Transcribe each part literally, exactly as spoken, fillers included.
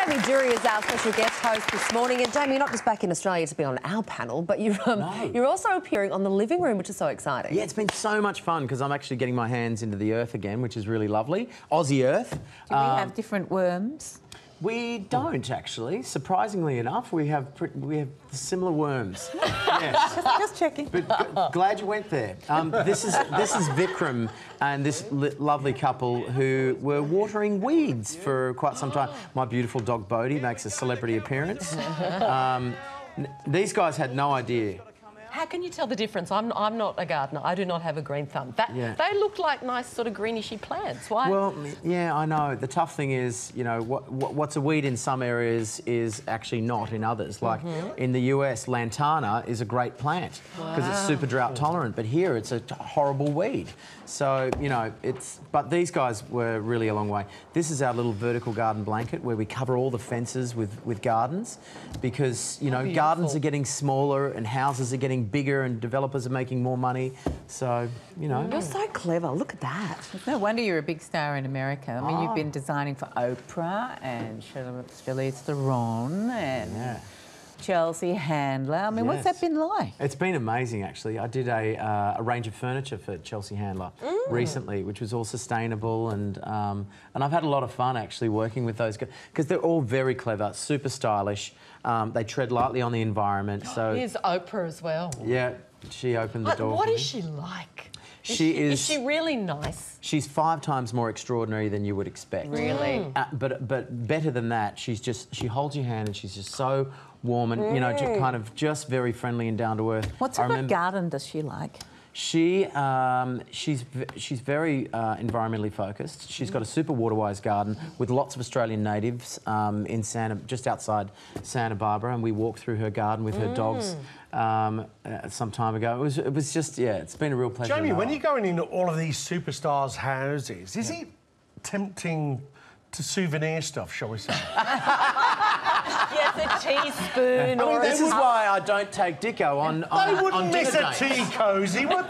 Jamie Durie is our special guest host this morning. And Jamie, you're not just back in Australia to be on our panel, but you're, um, no. you're also appearing on The Living Room, which is so exciting. Yeah, it's been so much fun because I'm actually getting my hands into the earth again, which is really lovely. Aussie earth. Do we um, have different worms? We don't actually. Surprisingly enough, we have pre we have similar worms. Yes. Just, just checking. But g glad you went there. Um, this is this is Vikram and this li lovely couple who were watering weeds for quite some time. My beautiful dog Bodhi makes a celebrity appearance. Um, these guys had no idea. How can you tell the difference? I'm, I'm not a gardener. I do not have a green thumb. That, Yeah. They look like nice sort of greenish-y plants. Why? Well, yeah, I know. The tough thing is, you know, what, what, what's a weed in some areas is actually not in others. Like mm-hmm. in the U S, lantana is a great plant because wow. it's super drought tolerant. But here, it's a horrible weed. So, you know, it's... But these guys were really a long way. This is our little vertical garden blanket where we cover all the fences with, with gardens because, you know, Beautiful. gardens are getting smaller and houses are getting bigger and developers are making more money. So, you know... You're so clever. Look at that. It's no wonder you're a big star in America. I mean, Oh. you've been designing for Oprah and Charlize Theron and Yeah. Chelsea Handler. I mean, what's Yes. that been like? It's been amazing, actually. I did a, uh, a range of furniture for Chelsea Handler mm. recently, which was all sustainable, and um, and I've had a lot of fun actually working with those guys because they're all very clever, super stylish. Um, they tread lightly on the environment. So here's Oprah as well. yeah, she opened the What, door. what for is me. she like? Is She she, is- Is she really nice? She's five times more extraordinary than you would expect. Really? Uh, but but better than that, she's just she holds your hand and she's just so warm and you know just kind of just very friendly and down to earth. What sort of garden does she like? She um, she's v she's very uh, environmentally focused. She's got a super waterwise garden with lots of Australian natives um, in Santa just outside Santa Barbara, and we walked through her garden with her mm. dogs um, uh, some time ago. It was it was just yeah, it's been a real pleasure. Jamie, when you're going into all of these superstars' houses, is yeah. it tempting to souvenir stuff, shall we say? Yes, a teaspoon I or mean, This a... is why I don't take Dicko on on They wouldn't on miss dinner a dates. tea cosy, would they?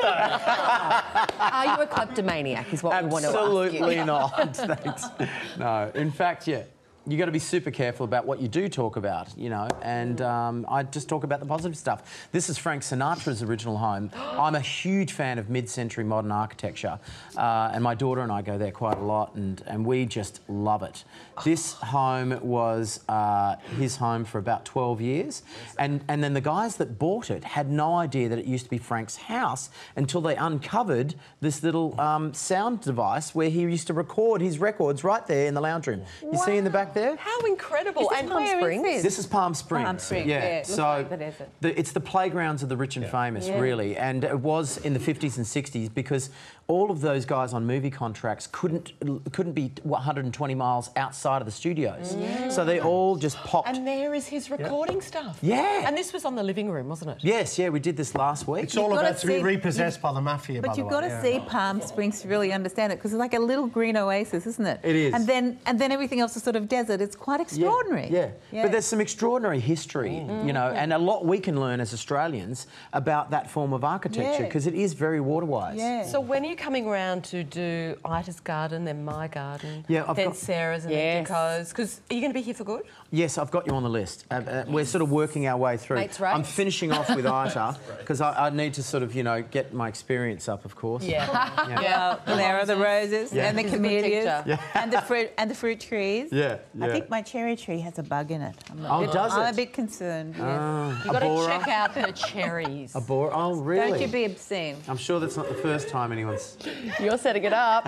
Are you a kleptomaniac is what we want to ask you. Absolutely not. Thanks. No, in fact, yeah. You got to be super careful about what you do talk about, you know, and um, I just talk about the positive stuff. This is Frank Sinatra's original home. I'm a huge fan of mid-century modern architecture, uh, and my daughter and I go there quite a lot, and, and we just love it. This home was uh, his home for about twelve years, and, and then the guys that bought it had no idea that it used to be Frank's house until they uncovered this little um, sound device where he used to record his records right there in the lounge room. You Wow. see in the back there? How incredible. Is this And Palm where is Springs? this? This is Palm Springs. Palm Springs, yeah, it looks so like the desert. the, it's the playgrounds of the rich and Yeah. famous, Yeah. really, and it was in the fifties and sixties because all of those guys on movie contracts couldn't couldn't be one hundred twenty miles outside of the studios, mm. so they all just popped. And there is his recording stuff. Yeah. And this was on The Living Room, wasn't it? Yes, yeah, we did this last week. It's all You've about gotta to be see- repossessed by the mafia, by But the you've way. got to yeah. see Palm Springs to really understand it, because it's like a little green oasis, isn't it? It is. And then and then everything else is sort of desert. It's quite extraordinary. Yeah, yeah. But there's some extraordinary history, mm. you know, and a lot we can learn as Australians about that form of architecture Yeah. because it is very water-wise. Yeah. So when are you coming around to do Ita's garden, then my garden, Yeah, I've then got- Sarah's and Yes. then Dicko's? Because are you going to be here for good? Yes, I've got you on the list. Uh, uh, we're sort of working our way through. Mates race. I'm finishing off with Ita because I, I need to sort of, you know, get my experience up, of course. Yeah. Yeah. Well, there are the roses Yeah. and the He's a good camellias teacher. Yeah. and the fruit and the fruit trees. Yeah, I yeah. think my cherry tree has a bug in it. I'm Oh, a bit, does I'm it? a bit concerned. Yes. Ah, You've got to Abora? check out her cherries. A bore? Oh, really? Don't you be obscene. I'm sure that's not the first time anyone's... You're setting it up.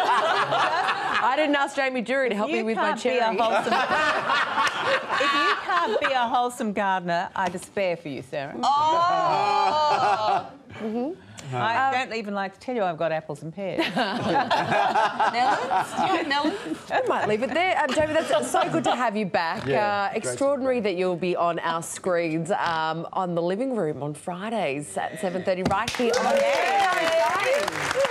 I didn't ask Jamie Durie to help me You with my can't be a cherry. wholesome. If you can't be a wholesome gardener, I despair for you, Sarah. Oh! Mm-hmm. I don't even like to tell you I've got apples and pears. Melons? Do you have melons? I might leave it there. Um, Jamie, that's so good to have you back. Yeah, uh, extraordinary that you'll be on our screens um, on The Living Room on Fridays at seven thirty right here on air. How exciting.